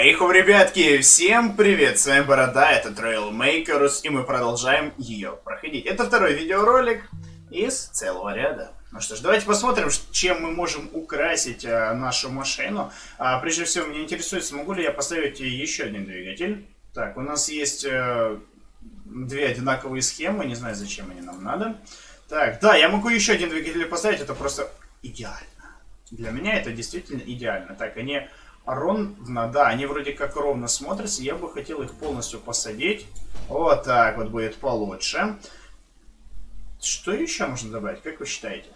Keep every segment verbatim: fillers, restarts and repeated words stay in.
Хайху, ребятки, всем привет, с вами Борода, это Trailmakers, и мы продолжаем ее проходить. Это второй видеоролик из целого ряда. Ну что ж, давайте посмотрим, чем мы можем украсить а, нашу машину. А, прежде всего, меня интересует, смогу ли я поставить еще один двигатель. Так, у нас есть а, две одинаковые схемы, не знаю, зачем они нам надо. Так, да, я могу еще один двигатель поставить, это просто идеально. Для меня это действительно идеально. Так, они... ровно, да, они вроде как ровно смотрятся. Я бы хотел их полностью посадить. Вот так вот будет получше. Что еще можно добавить? Как вы считаете?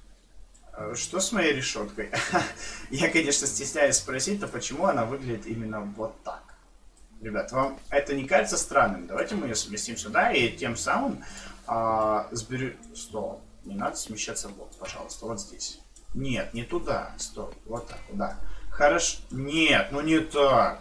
Что с моей решеткой? Я, конечно, стесняюсь спросить, а почему она выглядит именно вот так? Ребят, вам это не кажется странным? Давайте мы ее сместим сюда и тем самым а, сберем... Стоп, не надо смещаться вот, пожалуйста, вот здесь. Нет, не туда. Стоп, вот так, да. Хорошо. Нет, ну не так.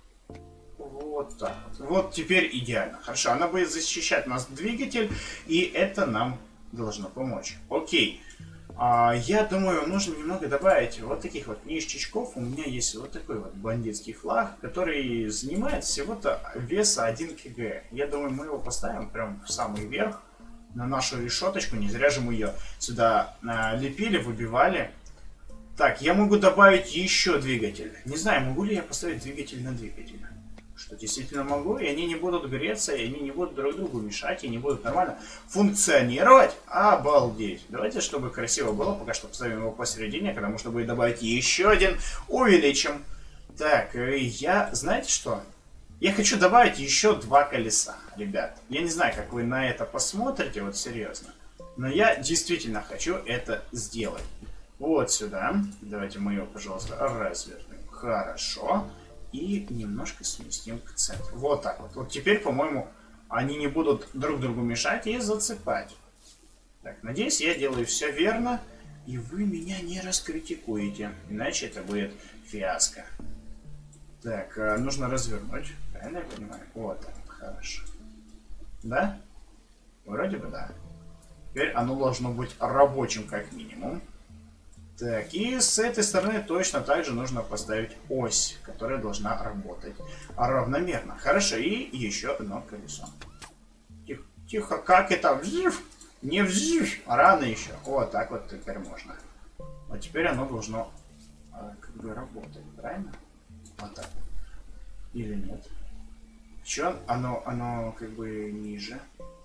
Вот так вот. Вот теперь идеально. Хорошо, она будет защищать нас двигатель, и это нам должно помочь. Окей. А, я думаю, нужно немного добавить вот таких вот ништячков. У меня есть вот такой вот бандитский флаг, который занимает всего-то веса один килограмм. Я думаю, мы его поставим прям в самый верх, на нашу решеточку. Не зря же мы ее сюда а, лепили, выбивали. Так, я могу добавить еще двигатель. Не знаю, могу ли я поставить двигатель на двигатель. Что действительно могу, и они не будут греться, и они не будут друг другу мешать, и не будут нормально функционировать. Обалдеть. Давайте, чтобы красиво было, пока что поставим его посередине, когда можно будет добавить еще один, увеличим. Так, я, знаете что? Я хочу добавить еще два колеса, ребят. Я не знаю, как вы на это посмотрите, вот серьезно. Но я действительно хочу это сделать. Вот сюда. Давайте мы его, пожалуйста, развернем. Хорошо. И немножко сместим к центру. Вот так вот. Вот теперь, по-моему, они не будут друг другу мешать и зацепать. Так, надеюсь, я делаю все верно. И вы меня не раскритикуете. Иначе это будет фиаско. Так, нужно развернуть. Правильно я понимаю? Вот так. Хорошо. Да? Вроде бы да. Теперь оно должно быть рабочим как минимум. Так, и с этой стороны точно так же нужно поставить ось, которая должна работать равномерно. Хорошо, и еще одно колесо. Тихо, тихо, как это? Взрыв? Не взрыв, рано еще. Вот так вот теперь можно. Вот теперь оно должно а, как бы работать, правильно? Вот так. Или нет? Че оно, оно как бы ниже?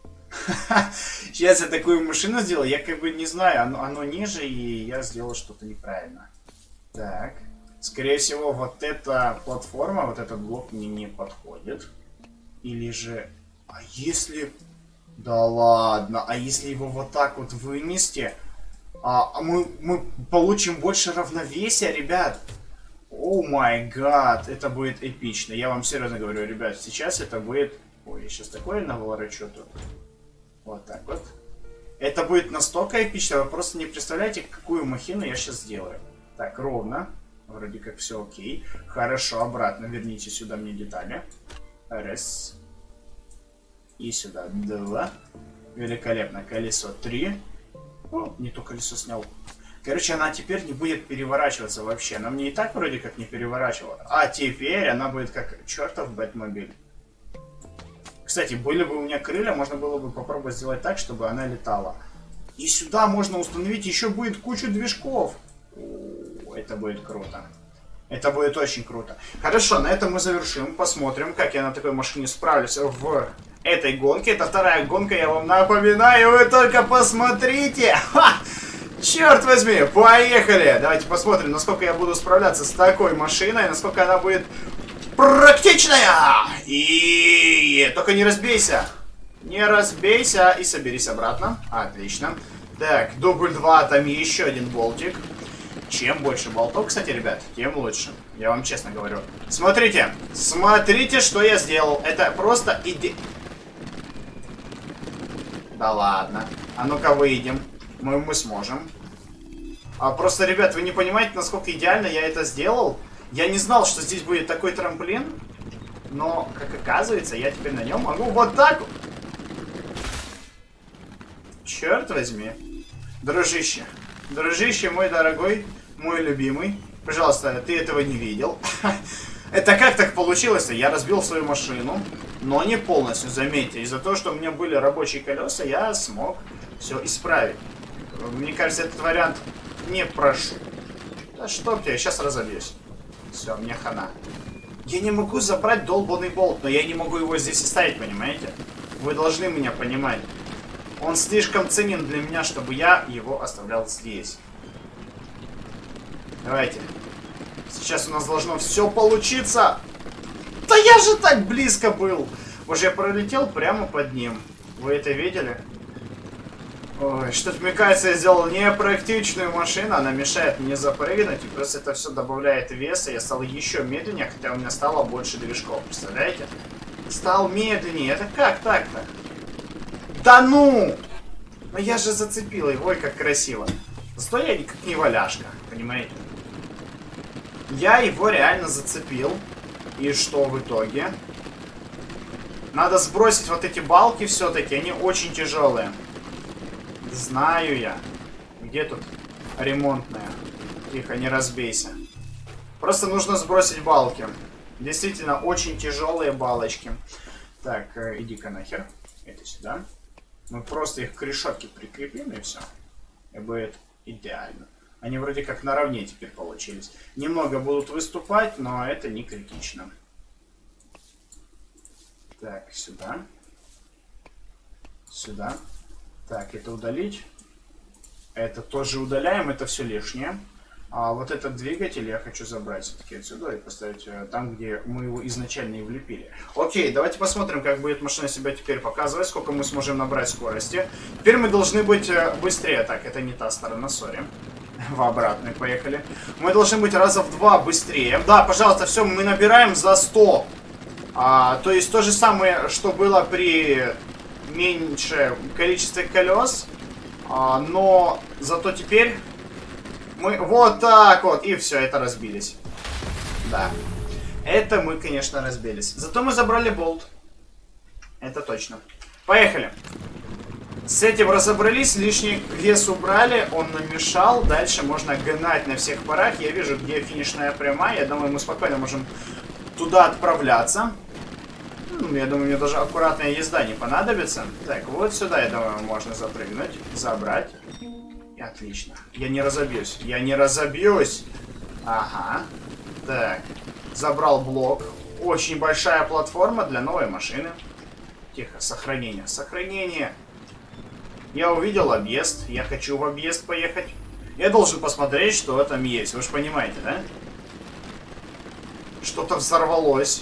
Сейчас я такую машину сделал, я как бы не знаю, оно, оно ниже, и я сделал что-то неправильно. Так, скорее всего, вот эта платформа, вот этот блок мне не подходит. Или же... А если... Да ладно, а если его вот так вот вынести, а, мы, мы получим больше равновесия, ребят. О май гад, это будет эпично. Я вам серьезно говорю, ребят, сейчас это будет... Ой, я сейчас такое наворочу тут. Вот так вот. Это будет настолько эпично, вы просто не представляете, какую махину я сейчас сделаю. Так, ровно. Вроде как все окей. Хорошо, обратно верните сюда мне детали. Раз. И сюда два. Великолепно. Колесо три. О, не то колесо снял. Короче, она теперь не будет переворачиваться вообще. Она мне и так вроде как не переворачивала. А теперь она будет как чертов Бэтмобиль. Кстати, были бы у меня крылья, можно было бы попробовать сделать так, чтобы она летала. И сюда можно установить еще будет кучу движков. О, это будет круто. Это будет очень круто. Хорошо, на этом мы завершим. Посмотрим, как я на такой машине справлюсь в этой гонке. Это вторая гонка, я вам напоминаю. Вы только посмотрите. Ха! Черт возьми, поехали. Давайте посмотрим, насколько я буду справляться с такой машиной, насколько она будет... практичная! И только не разбейся. Не разбейся и соберись обратно. Отлично. Так, дубль два, там еще один болтик. Чем больше болтов, кстати, ребят, тем лучше. Я вам честно говорю. Смотрите, смотрите, что я сделал. Это просто иде... Да ладно. А ну-ка выйдем. Мы, мы сможем. А просто, ребят, вы не понимаете, насколько идеально я это сделал. Я не знал, что здесь будет такой трамплин, но, как оказывается, я теперь на нем могу вот так вот. Черт возьми. Дружище. Дружище, мой дорогой, мой любимый. Пожалуйста, ты этого не видел. Это как так получилось-то? Я разбил свою машину, но не полностью, заметьте. Из-за того, что у меня были рабочие колеса, я смог все исправить. Мне кажется, этот вариант не прошу. Да что я сейчас разобьюсь. Все, мне хана. Я не могу забрать долбанный болт, но я не могу его здесь оставить, понимаете? Вы должны меня понимать. Он слишком ценен для меня, чтобы я его оставлял здесь. Давайте. Сейчас у нас должно все получиться. Да я же так близко был. Уже я пролетел прямо под ним. Вы это видели? Ой, что-то, мне кажется, я сделал непрактичную машину. Она мешает мне запрыгнуть. И плюс это все добавляет веса. Я стал еще медленнее, хотя у меня стало больше движков. Представляете? Стал медленнее. Это как так-то? Да ну! Но я же зацепил его. Ой, как красиво. Зато я никак не валяшка. Понимаете? Я его реально зацепил. И что в итоге? Надо сбросить вот эти балки все-таки. Они очень тяжелые. Знаю я. Где тут ремонтная? Тихо, не разбейся. Просто нужно сбросить балки. Действительно, очень тяжелые балочки. Так, иди-ка нахер. Это сюда. Мы просто их к решетке прикрепим и все. И будет идеально. Они вроде как наравне теперь получились. Немного будут выступать, но это не критично. Так, сюда. Сюда. Так, это удалить. Это тоже удаляем, это все лишнее. А вот этот двигатель я хочу забрать все-таки отсюда и поставить там, где мы его изначально и влепили. Окей, давайте посмотрим, как будет машина себя теперь показывать, сколько мы сможем набрать скорости. Теперь мы должны быть быстрее. Так, это не та сторона, сори. В обратную поехали. Мы должны быть раза в два быстрее. Да, пожалуйста, все, мы набираем за сто. А, то есть то же самое, что было при меньшем количестве колес. А, но зато теперь мы вот так вот. И все, это разбились. Да. Это мы, конечно, разбились. Зато мы забрали болт. Это точно. Поехали. С этим разобрались, лишний вес убрали, он намешал. Дальше можно гнать на всех парах. Я вижу, где финишная прямая. Я думаю, мы спокойно можем туда отправляться. Ну, я думаю, мне даже аккуратная езда не понадобится. Так, вот сюда, я думаю, можно запрыгнуть, забрать. И отлично. Я не разобьюсь. Я не разобьюсь. Ага. Так. Забрал блок. Очень большая платформа для новой машины. Тихо, сохранение. Сохранение. Я увидел объезд. Я хочу в объезд поехать. Я должен посмотреть, что там есть. Вы же понимаете, да? Что-то взорвалось.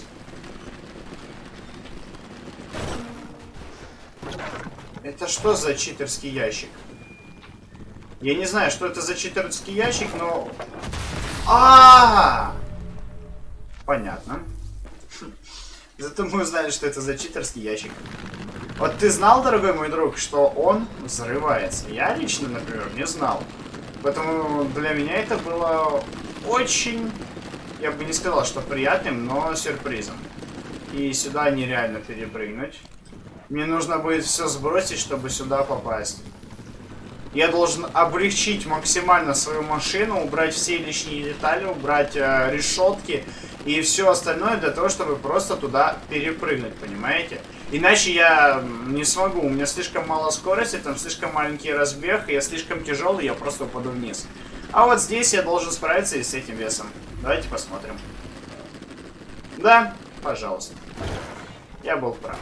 Это что за читерский ящик? Я не знаю, что это за читерский ящик, но... А-а-а! Понятно. Зато мы узнали, что это за читерский ящик. Вот ты знал, дорогой мой друг, что он взрывается? Я лично, например, не знал. Поэтому для меня это было очень, я бы не сказал, что приятным, но сюрпризом. И сюда нереально перепрыгнуть. Мне нужно будет все сбросить, чтобы сюда попасть. Я должен облегчить максимально свою машину, убрать все лишние детали, убрать э, решетки и все остальное для того, чтобы просто туда перепрыгнуть, понимаете? Иначе я не смогу, у меня слишком мало скорости, там слишком маленький разбег, я слишком тяжелый, я просто упаду вниз. А вот здесь я должен справиться и с этим весом. Давайте посмотрим. Да, пожалуйста. Я был прав.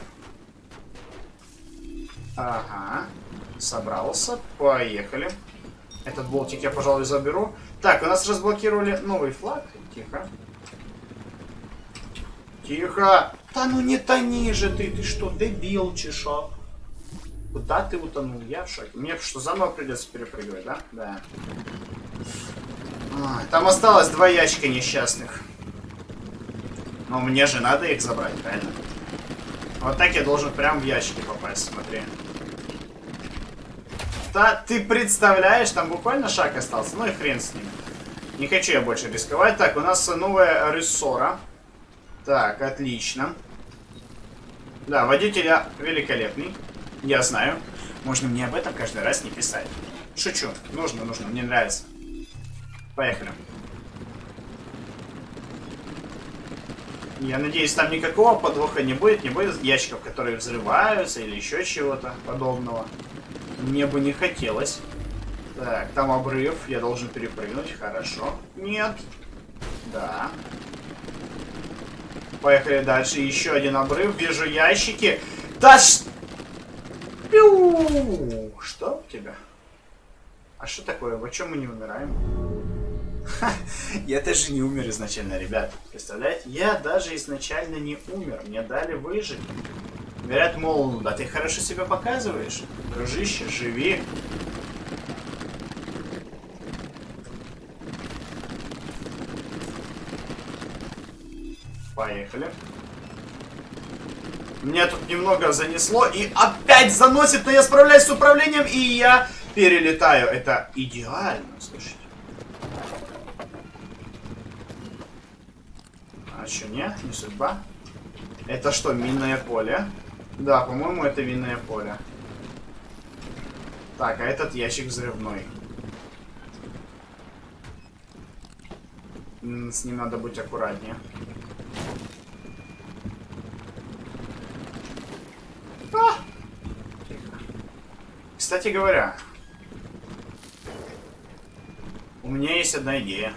Ага. Собрался. Поехали. Этот болтик я, пожалуй, заберу. Так, у нас разблокировали новый флаг. Тихо. Тихо. Да ну не тони же ты. Ты что, дебил, чешок? Куда ты утонул? Я в шоке. Мне что, заново придется перепрыгивать, да? Да. А, там осталось два ящика несчастных. Но мне же надо их забрать, правильно? Вот так я должен прям в ящики попасть, смотри. Да, ты представляешь, там буквально шаг остался. Ну и хрен с ним. Не хочу я больше рисковать. Так, у нас новая рессора. Так, отлично. Да, водитель великолепный. Я знаю. Можно мне об этом каждый раз не писать. Шучу. Нужно, нужно. Мне нравится. Поехали. Я надеюсь, там никакого подвоха не будет, не будет ящиков, которые взрываются или еще чего-то подобного. Мне бы не хотелось. Так, там обрыв, я должен перепрыгнуть, хорошо. Нет. Да. Поехали дальше, еще один обрыв, вижу ящики. Да ш... Пиу! Что у тебя? А что такое? О чем мы не умираем? Ха, я даже не умер изначально, ребят. Представляете? Я даже изначально не умер. Мне дали выжить. Говорят, мол, да ты хорошо себя показываешь. Дружище, живи. Поехали. Меня тут немного занесло и опять заносит, но я справляюсь с управлением и я перелетаю. Это идеально, слушайте. А что, нет? Не судьба? Это что, минное поле? Да, по-моему, это минное поле. Так, а этот ящик взрывной. С ним надо быть аккуратнее. А! Кстати говоря, у меня есть одна идея.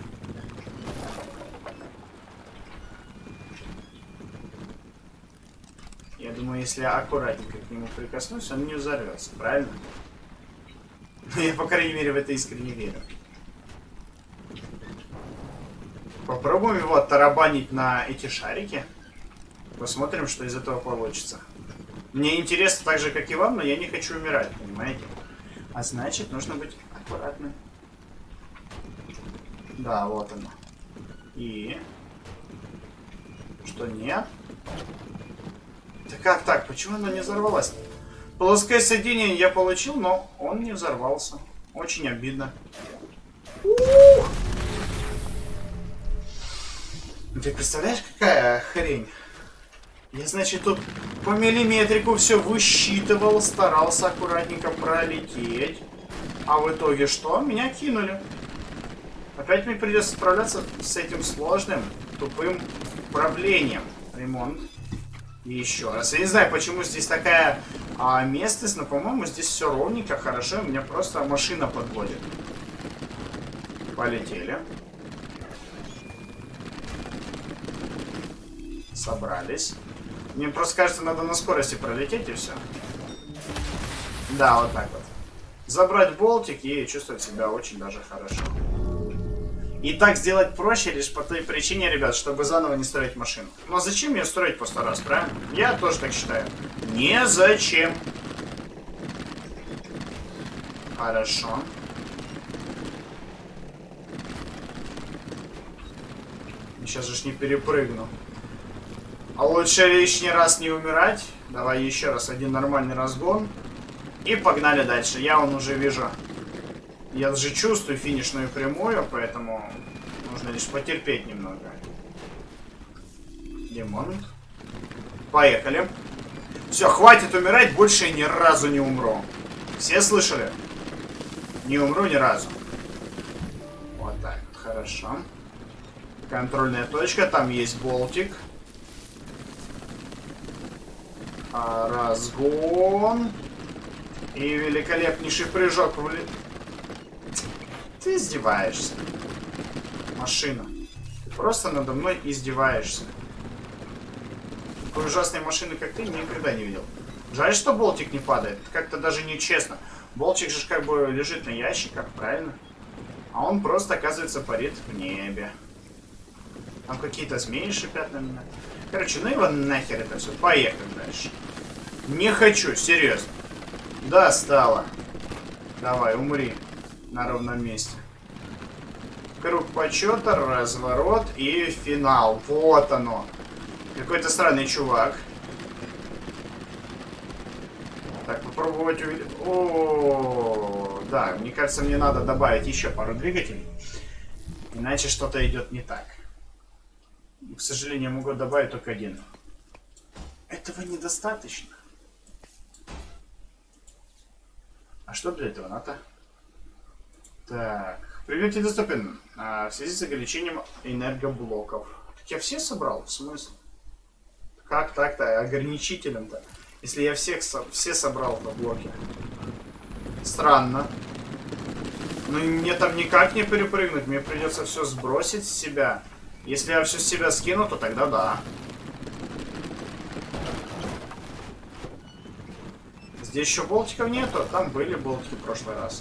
Я думаю, если я аккуратненько к нему прикоснусь, он не взорвется, правильно? Но я, по крайней мере, в это искренне верю. Попробуем его оттарабанить на эти шарики. Посмотрим, что из этого получится. Мне интересно так же, как и вам, но я не хочу умирать, понимаете? А значит, нужно быть аккуратным. Да, вот оно. И... Что, нет? Да как так? Почему оно не взорвалось? Плоское соединение я получил, но он не взорвался. Очень обидно. Ух! Ты представляешь, какая хрень? Я, значит, тут по миллиметрику все высчитывал, старался аккуратненько пролететь. А в итоге что? Меня кинули. Опять мне придется справляться с этим сложным, тупым управлением. Ремонт. И еще раз. Я не знаю, почему здесь такая а, местность, но, по-моему, здесь все ровненько, хорошо. Меня просто машина подводит. Полетели. Собрались. Мне просто кажется, надо на скорости пролететь и все. Да, вот так вот. Забрать болтик и чувствовать себя очень даже хорошо. И так сделать проще лишь по той причине, ребят, чтобы заново не строить машину. Но зачем ее строить по сто раз, правильно? Я тоже так считаю. Незачем. Хорошо. Сейчас же ж не перепрыгну. А лучше лишний раз не умирать. Давай еще раз один нормальный разгон. И погнали дальше. Я вон уже вижу. Я даже чувствую финишную прямую, поэтому нужно лишь потерпеть немного. Демонт. Поехали. Все, хватит умирать, больше я ни разу не умру. Все слышали? Не умру ни разу. Вот так вот, хорошо. Контрольная точка, там есть болтик. Разгон. И великолепнейший прыжок. Ты издеваешься. Машина. Ты просто надо мной издеваешься. Такой ужасной машины, как ты, никогда не видел. Жаль, что болтик не падает. Это как-то даже нечестно. Болтик же как бы лежит на ящиках, правильно? А он просто, оказывается, парит в небе. Там какие-то змеи шипят на меня. Короче, ну его нахер это все. Поехали дальше. Не хочу, серьезно. Да, стало. Давай, умри. На ровном месте. Круг почета, разворот и финал. Вот оно. Какой-то странный чувак. Так, попробовать увидеть. О, да, мне кажется, мне надо добавить еще пару двигателей. Иначе что-то идет не так. К сожалению, могу добавить только один. Этого недостаточно. А что для этого надо? Так, предмет недоступен а, в связи с ограничением энергоблоков. Так я все собрал? В смысле? Как так-то? Ограничителем-то? Если я всех со все собрал на блоке. Странно. Ну мне там никак не перепрыгнуть. Мне придется все сбросить с себя. Если я все с себя скину, то тогда да. Здесь еще болтиков нету. Там были болтики в прошлый раз.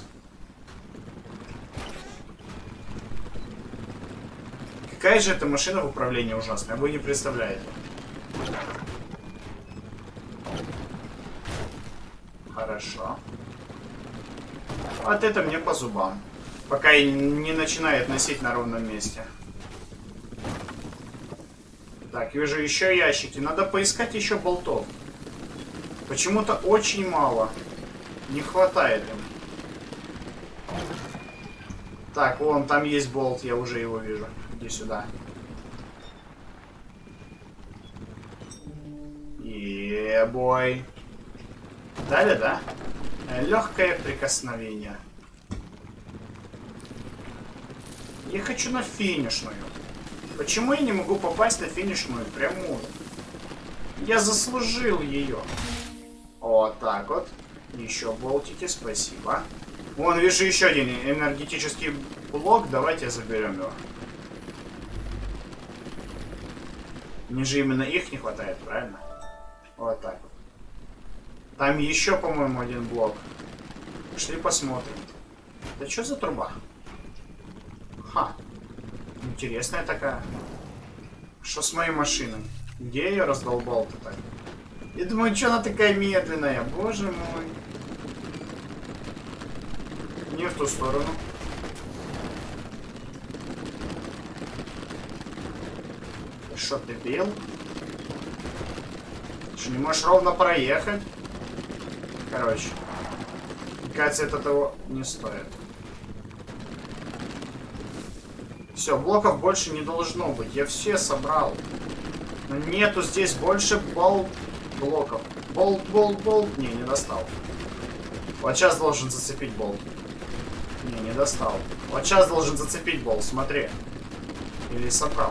Какая же эта машина в управлении ужасная, вы не представляете. Хорошо. Вот это мне по зубам. Пока и не начинает носить на ровном месте. Так, вижу еще ящики. Надо поискать еще болтов. Почему-то очень мало. Не хватает им. Так, вон там есть болт, я уже его вижу. Иди сюда. Е-бой. Далее, да? Легкое прикосновение. Я хочу на финишную. Почему я не могу попасть на финишную прямую? Я заслужил ее. Вот так вот. Еще болтики, спасибо. Вон, вижу еще один энергетический блок. Давайте заберем его. Мне же именно их не хватает, правильно? Вот так вот. Там еще, по-моему, один блок. Пошли посмотрим. Да что за труба? Ха. Интересная такая. Что с моей машиной? Где я ее раздолбал-то так? Я думаю, что она такая медленная? Боже мой. Не в ту сторону. Что ты бил? Что, не можешь ровно проехать? Короче. Мне кажется, это того не стоит. Все, блоков больше не должно быть. Я все собрал. Но нету здесь больше болт блоков. Болт, болт, болт. Не, не достал. Вот сейчас должен зацепить болт. Не, не достал. Вот сейчас должен зацепить болт, смотри. Или собрал.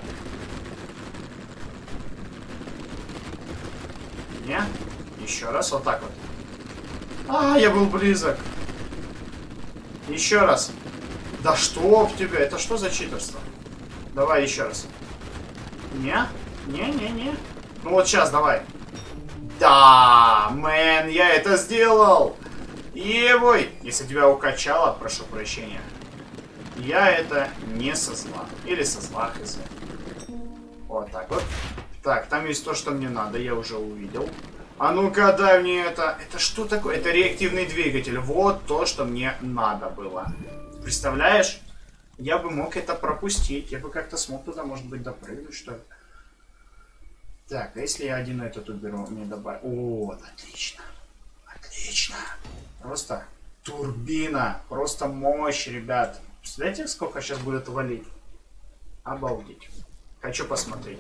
Не? Еще раз, вот так вот. А, я был близок. Еще раз. Да что в тебя? Это что за читерство? Давай еще раз. Не? Не-не-не. Ну вот сейчас, давай. Да, мэн, я это сделал. Ебой. Если тебя укачало, прошу прощения. Я это не со зла. Или со зла, хз. Вот так вот. Так, там есть то, что мне надо, я уже увидел. А ну-ка, дай мне это. Это что такое? Это реактивный двигатель. Вот то, что мне надо было. Представляешь? Я бы мог это пропустить. Я бы как-то смог туда, может быть, допрыгнуть, что ли. Так, а если я один этот уберу, мне добавить... О, отлично. Отлично. Просто турбина. Просто мощь, ребят. Представляете, сколько сейчас будет валить? Обалдеть. Хочу посмотреть.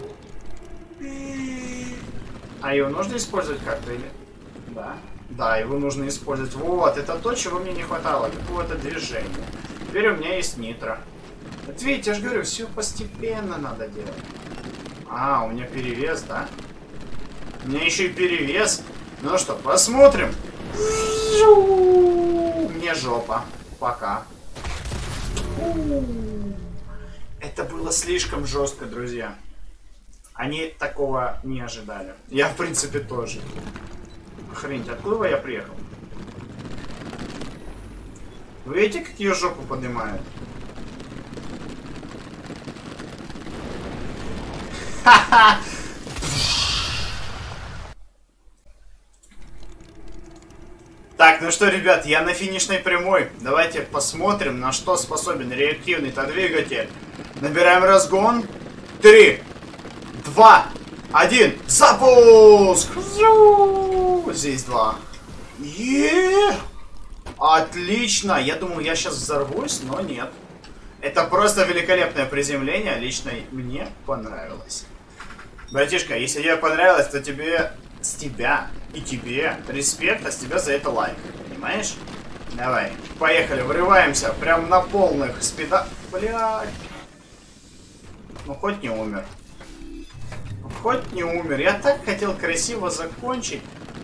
А его нужно использовать как-то или... Да. Да, его нужно использовать. Вот, это то, чего мне не хватало. Какого-то движения. Теперь у меня есть нитро. Вот видите, я же говорю, все постепенно надо делать. А, у меня перевес, да? У меня еще и перевес. Ну что, посмотрим. Мне жопа. Пока. Это было слишком жестко, друзья. Они такого не ожидали. Я, в принципе, тоже. Охренеть, откуда я приехал? Вы видите, как ее жопу поднимают? Ха-ха! Так, ну что, ребят, я на финишной прямой. Давайте посмотрим, на что способен реактивный-то двигатель. Набираем разгон. Три, два, один. Запуск! Здесь два. Е-е-е! Отлично! Я думал, я сейчас взорвусь, но нет. Это просто великолепное приземление. Лично мне понравилось. Братишка, если тебе понравилось, то тебе... С тебя и тебе респект, а с тебя за это лайк. Понимаешь? Давай, поехали, врываемся. Прям на полных спидах. Блядь. Ну, хоть не умер. хоть не умер. Я так хотел красиво закончить.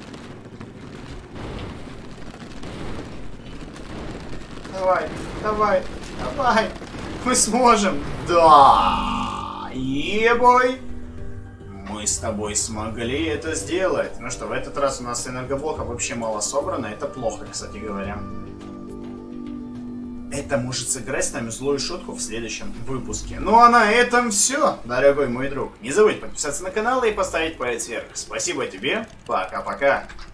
Давай, давай, давай. Мы сможем. Да. Ебой. Мы с тобой смогли это сделать. Ну что, в этот раз у нас энергоблоков вообще мало собрано. Это плохо, кстати говоря. Это может сыграть с нами злую шутку в следующем выпуске. Ну а на этом все, дорогой мой друг. Не забудь подписаться на канал и поставить палец вверх. Спасибо тебе. Пока-пока.